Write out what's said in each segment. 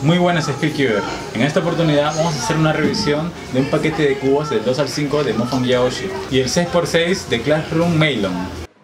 Muy buenas, Speedcuber. En esta oportunidad vamos a hacer una revisión de un paquete de cubos del 2 al 5 de MoFun Yaoshi y el 6x6 de Classroom Maylon.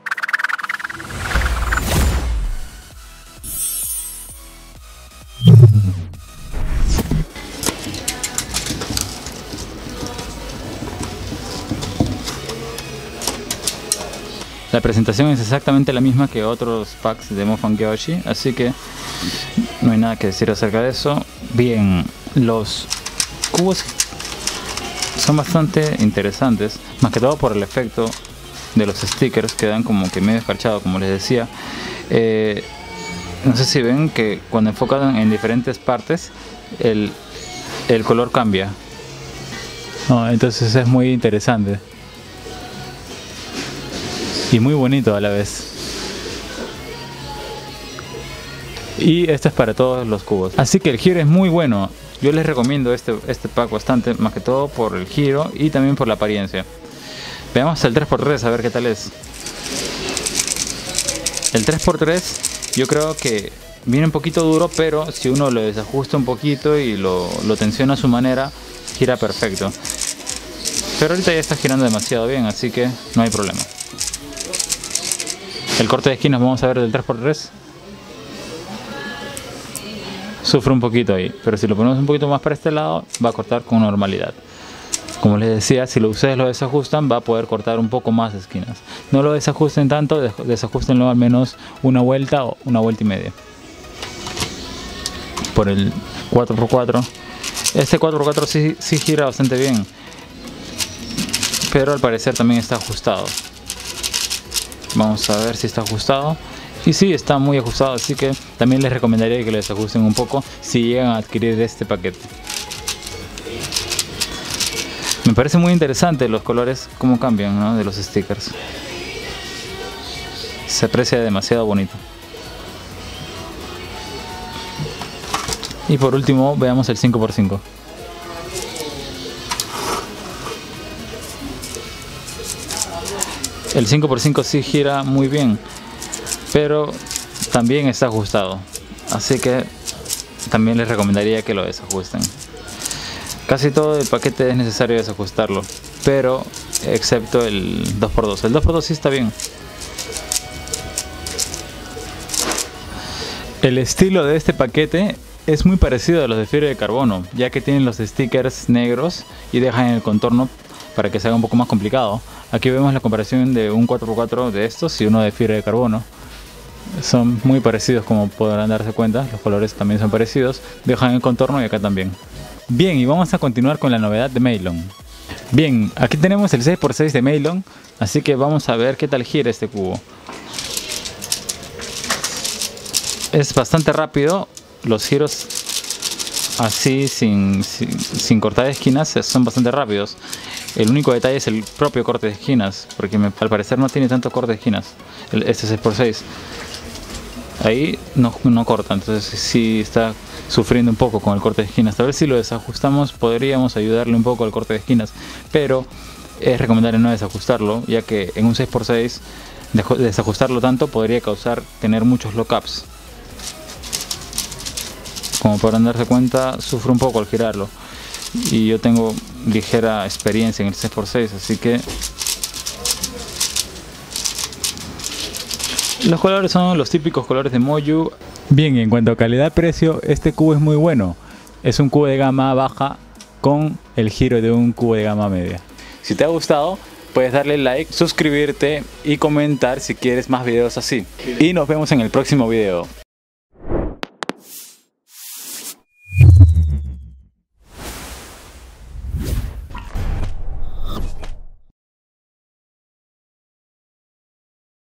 La presentación es exactamente la misma que otros packs de MoFun Yaoshi, así que no hay nada que decir acerca de eso. Bien, los cubos son bastante interesantes, más que todo por el efecto de los stickers que dan como que medio escarchado, como les decía. No sé si ven que cuando enfocan en diferentes partes el color cambia. Entonces es muy interesante y muy bonito a la vez. Y esto es para todos los cubos, así que el giro es muy bueno. Yo les recomiendo este pack bastante, más que todo por el giro y también por la apariencia. Veamos el 3x3 a ver qué tal es. El 3x3 yo creo que viene un poquito duro, pero si uno lo desajusta un poquito y lo tensiona a su manera, gira perfecto. Pero ahorita ya está girando demasiado bien, así que no hay problema. El corte de esquinas vamos a ver del 3x3. Sufre un poquito ahí, pero si lo ponemos un poquito más para este lado va a cortar con normalidad. Como les decía, si ustedes lo desajustan va a poder cortar un poco más esquinas. No lo desajusten tanto, desajustenlo al menos una vuelta o una vuelta y media. Por el 4x4, este 4x4 sí gira bastante bien, pero al parecer también está ajustado. Vamos a ver si está ajustado. Y sí, está muy ajustado, así que también les recomendaría que lo desajusten un poco si llegan a adquirir este paquete. Me parece muy interesante los colores, cómo cambian, ¿no?, de los stickers. Se aprecia demasiado bonito. Y por último veamos el 5x5. El 5x5 sí gira muy bien, pero también está ajustado, así que también les recomendaría que lo desajusten. Casi todo el paquete es necesario desajustarlo, pero excepto el 2x2. El 2x2 sí está bien. El estilo de este paquete es muy parecido a los de fibra de carbono, ya que tienen los stickers negros y dejan el contorno para que se haga un poco más complicado. Aquí vemos la comparación de un 4x4 de estos y uno de fibra de carbono. Son muy parecidos, como podrán darse cuenta, los colores también son parecidos, dejan el contorno y acá también. Bien, y vamos a continuar con la novedad de Maylon. Bien, aquí tenemos el 6x6 de Maylon, así que vamos a ver qué tal gira este cubo. Es bastante rápido, los giros así sin cortar esquinas son bastante rápidos. El único detalle es el propio corte de esquinas, porque al parecer no tiene tanto corte de esquinas este 6x6. Ahí no corta, entonces sí está sufriendo un poco con el corte de esquinas. A ver si lo desajustamos, podríamos ayudarle un poco al corte de esquinas, pero es recomendable no desajustarlo, ya que en un 6x6 desajustarlo tanto podría causar tener muchos lockups. Como podrán darse cuenta, sufre un poco al girarlo, y yo tengo ligera experiencia en el 6x6, así que los colores son los típicos colores de Moyu. Bien, en cuanto a calidad-precio, este cubo es muy bueno. Es un cubo de gama baja con el giro de un cubo de gama media. Si te ha gustado, puedes darle like, suscribirte y comentar si quieres más videos así. Y nos vemos en el próximo video.